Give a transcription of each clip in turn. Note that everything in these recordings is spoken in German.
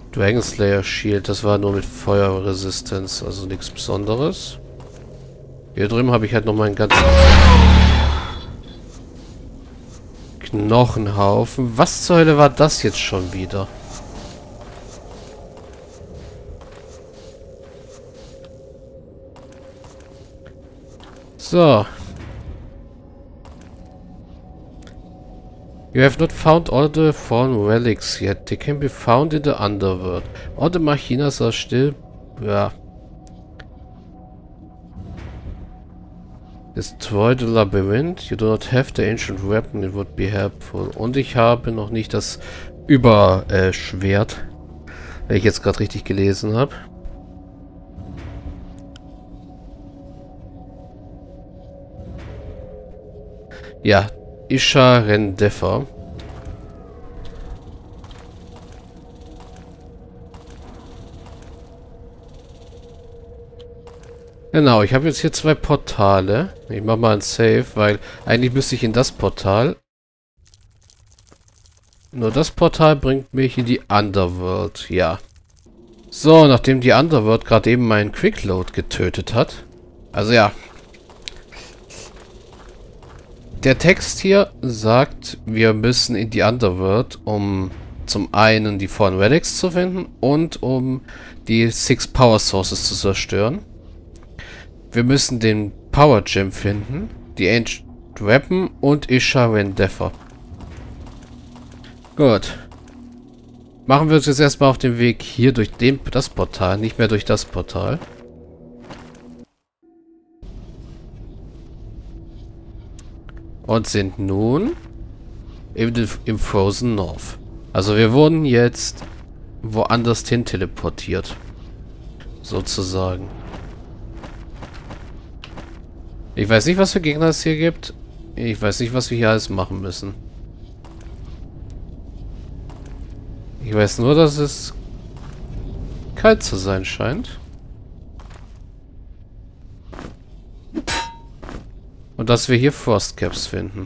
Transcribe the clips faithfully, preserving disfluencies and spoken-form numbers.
Dragon Slayer Shield, das war nur mit Feuerresistenz, also nichts Besonderes. Hier drüben habe ich halt noch meinen ganzen Knochenhaufen. Was zur Hölle war das jetzt schon wieder? So. You have not found all the fallen relics yet. They can be found in the underworld. All the machinas are still... Ja. Destroy the labyrinth. You do not have the ancient weapon. It would be helpful. Und ich habe noch nicht das Überschwert. Äh, wenn ich jetzt gerade richtig gelesen habe. Ja. Isha Rendefer. Genau, ich habe jetzt hier zwei Portale. Ich mache mal ein Save, weil eigentlich müsste ich in das Portal. Nur das Portal bringt mich in die Underworld, ja. So, nachdem die Underworld gerade eben meinen Quickload getötet hat. Also ja. Der Text hier sagt, wir müssen in die Underworld, um zum einen die Fallen Relics zu finden und um die Six Power Sources zu zerstören. Wir müssen den Power Gem finden, die Ancient Weapon und Isha Rendefer. Gut. Machen wir uns jetzt erstmal auf den Weg hier durch den, das Portal, nicht mehr durch das Portal. Und sind nun im, im Frozen North. Also wir wurden jetzt woanders hin teleportiert. Sozusagen. Ich weiß nicht, was für Gegner es hier gibt. Ich weiß nicht, was wir hier alles machen müssen. Ich weiß nur, dass es kalt zu sein scheint. Und dass wir hier Frostcaps finden.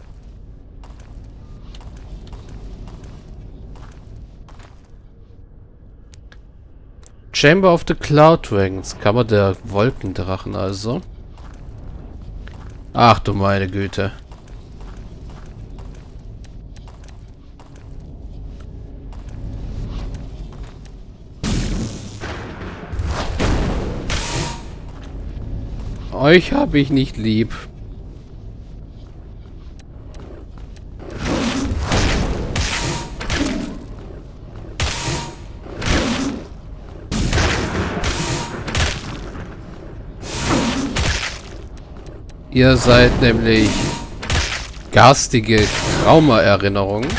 Chamber of the Cloud Dragons. Kammer der Wolkendrachen also. Ach du meine Güte. Euch habe ich nicht lieb. Ihr seid nämlich garstige Trauma-Erinnerungen.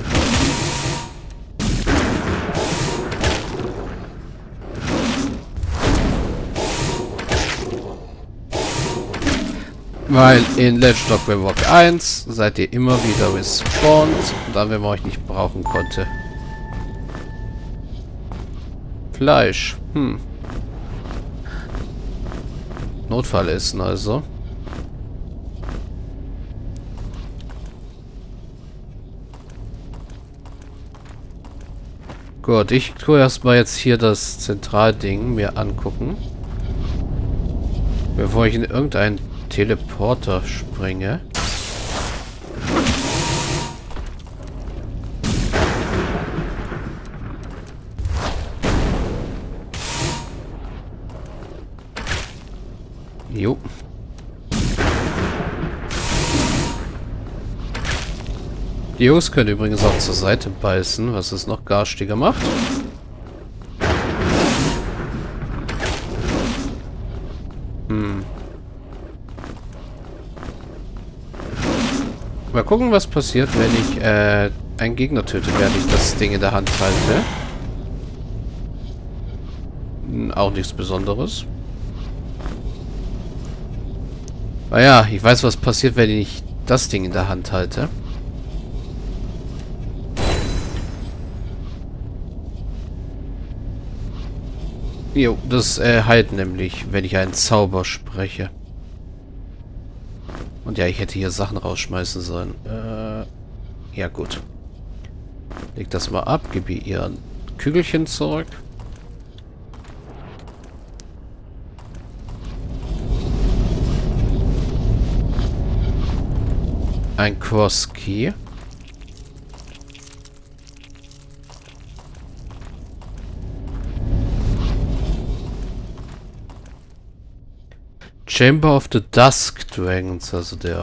Weil in Legend of Grimrock eins seid ihr immer wieder respawned und dann, wenn man euch nicht brauchen konnte. Fleisch. Hm. Notfallessen also. Gut, ich tue erstmal jetzt hier das Zentralding mir angucken. Bevor ich in irgendeinen Teleporter springe. Jo. Die Jungs können übrigens auch zur Seite beißen, was es noch garstiger macht. Hm. Mal gucken, was passiert, wenn ich äh, einen Gegner töte, während ich das Ding in der Hand halte. Hm, auch nichts Besonderes. Naja, ich weiß, was passiert, wenn ich das Ding in der Hand halte. Jo, das äh, heilt nämlich, wenn ich einen Zauber spreche. Und ja, ich hätte hier Sachen rausschmeißen sollen. Äh, ja gut. Leg das mal ab, gib ihr ihren Kügelchen zurück. Ein Cross Key. Chamber of the Dusk Dragons, also der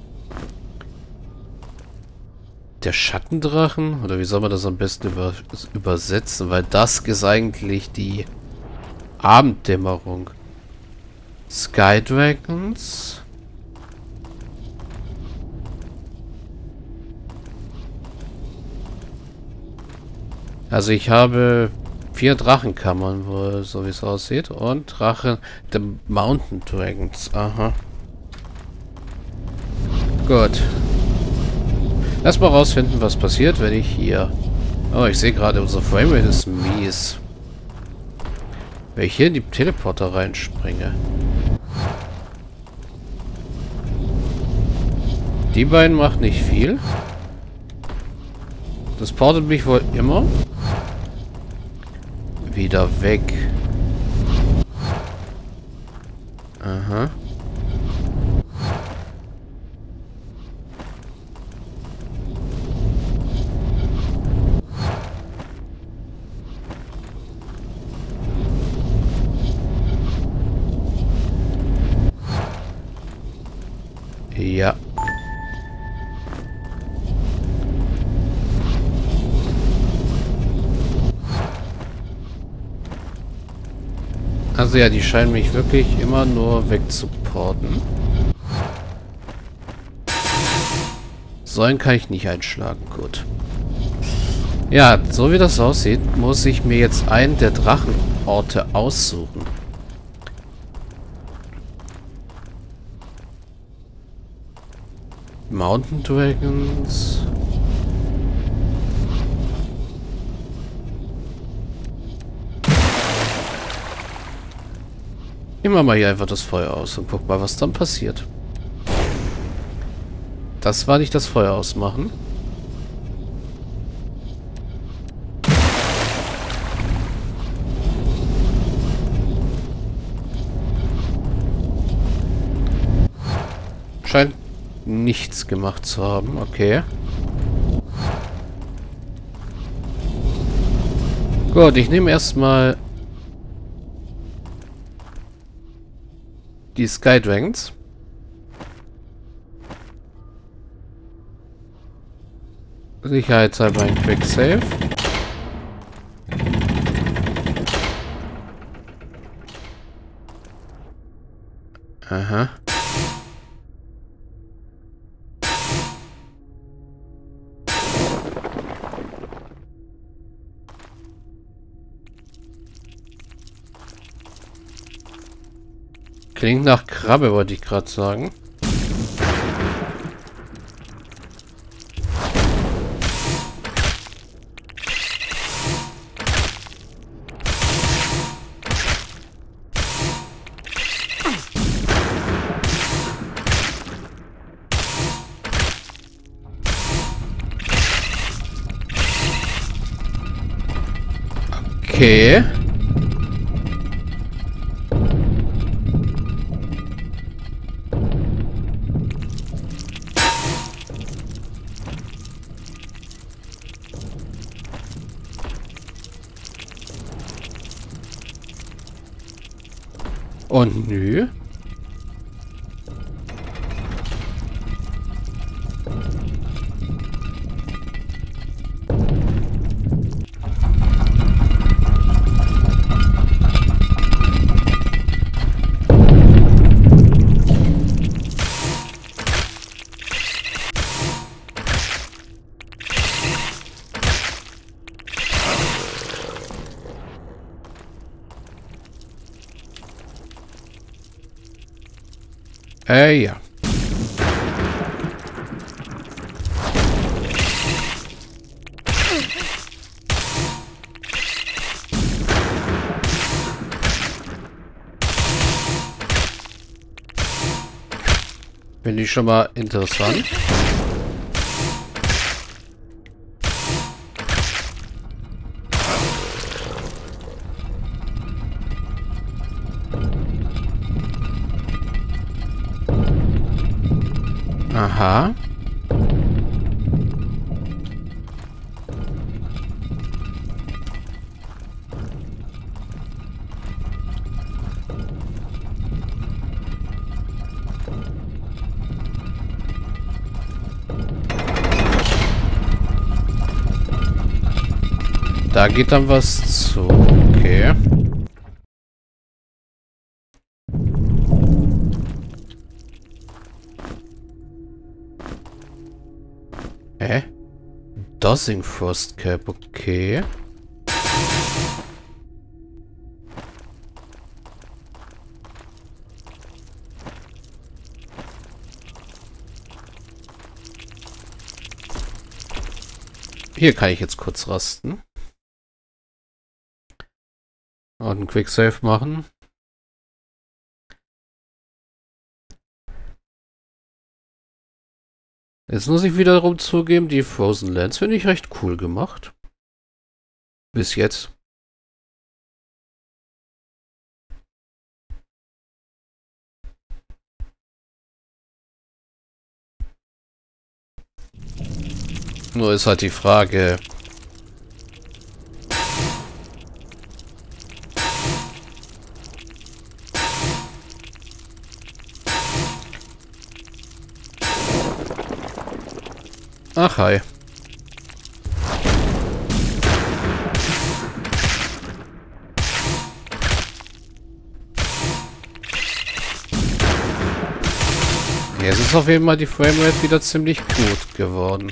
der Schattendrachen, oder wie soll man das am besten über, übersetzen, weil Dusk ist eigentlich die Abenddämmerung. Sky Dragons. Also ich habe vier Drachenkammern, wo, so wie es aussieht. Und Drachen der Mountain Dragons. Aha. Gut. Erstmal rausfinden, was passiert, wenn ich hier... Oh, ich sehe gerade, unser Framerate ist mies. Wenn ich hier in die Teleporter reinspringe. Die beiden macht nicht viel. Das portet mich wohl immer wieder weg. Aha. Ja. Also ja, die scheinen mich wirklich immer nur wegzuporten. So einen kann ich nicht einschlagen. Gut. Ja, so wie das aussieht, muss ich mir jetzt einen der Drachenorte aussuchen. Mountain Dragons. Nehmen wir mal hier einfach das Feuer aus und guck mal, was dann passiert. Das war nicht das Feuer ausmachen. Scheint nichts gemacht zu haben. Okay. Gut, ich nehme erstmal die Sky Dragons. Sicherheitshalber ein Quick Save. Aha. Klingt nach Krabbe, wollte ich gerade sagen. Okay. Und nö. Äh, ja. Finde ich schon mal interessant. Aha. Da geht dann was zu. Okay. Hä? Dosing Frost Cap, okay. Hier kann ich jetzt kurz rasten. Und einen Quick Save machen. Jetzt muss ich wiederum zugeben, die Frozen Lands finde ich recht cool gemacht. Bis jetzt. Nur ist halt die Frage... Ach, hi. Jetzt ist auf jeden Fall die Framerate wieder ziemlich gut geworden.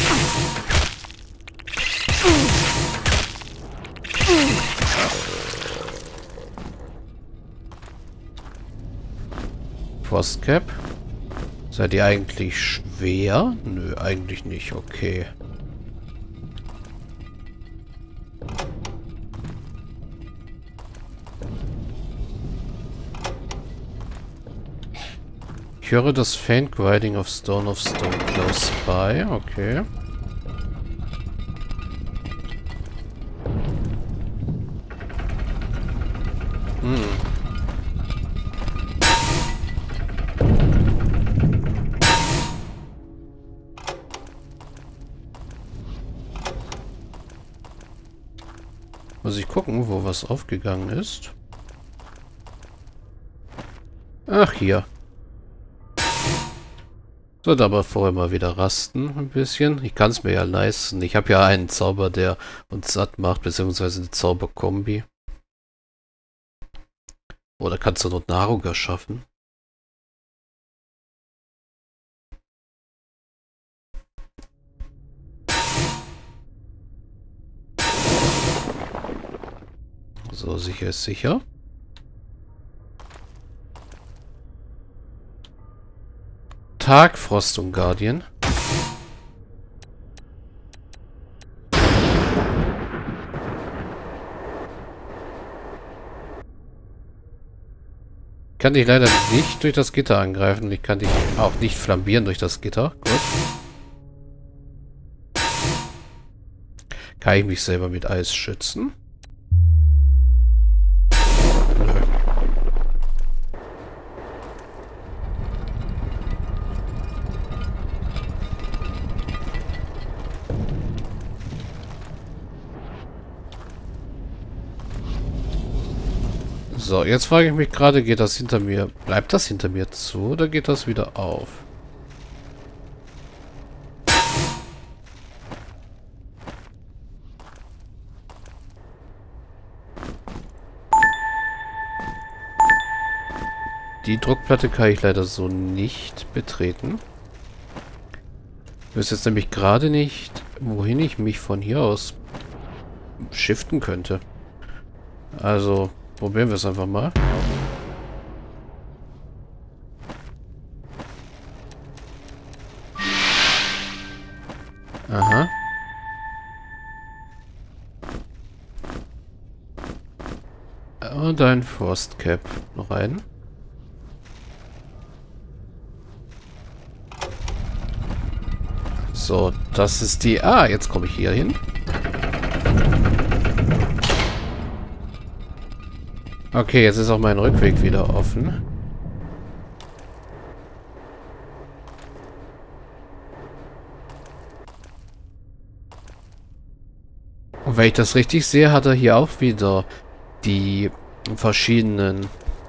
Frostcap. Seid ihr eigentlich schwer? Nö, eigentlich nicht. Okay. Ich höre das faint grinding of Stone of Stone close by. Okay. Hm. Muss ich gucken, wo was aufgegangen ist. Ach, hier. Sollte aber vorher mal wieder rasten, ein bisschen. Ich kann es mir ja leisten. Ich habe ja einen Zauber, der uns satt macht, beziehungsweise eine Zauberkombi. Oder kannst du dort Nahrung erschaffen? So, sicher ist sicher. Tagfrost und Guardian. Kann dich leider nicht durch das Gitter angreifen. Ich kann dich auch nicht flambieren durch das Gitter. Gut. Kann ich mich selber mit Eis schützen? Nö. So, jetzt frage ich mich gerade, geht das hinter mir, bleibt das hinter mir zu oder geht das wieder auf? Die Druckplatte kann ich leider so nicht betreten. Ich weiß jetzt nämlich gerade nicht, wohin ich mich von hier aus shiften könnte. Also, probieren wir es einfach mal. Aha. Und ein Frostcap noch rein. So, das ist die... Ah, jetzt komme ich hier hin. Okay, jetzt ist auch mein Rückweg wieder offen. Und wenn ich das richtig sehe, hat er hier auch wieder die verschiedenen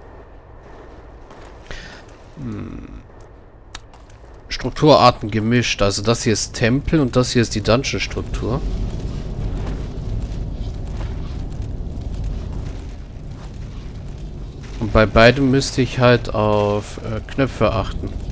hm, Strukturarten gemischt. Also das hier ist Tempel und das hier ist die Dungeon-Struktur. Und bei beidem müsste ich halt auf äh, Knöpfe achten.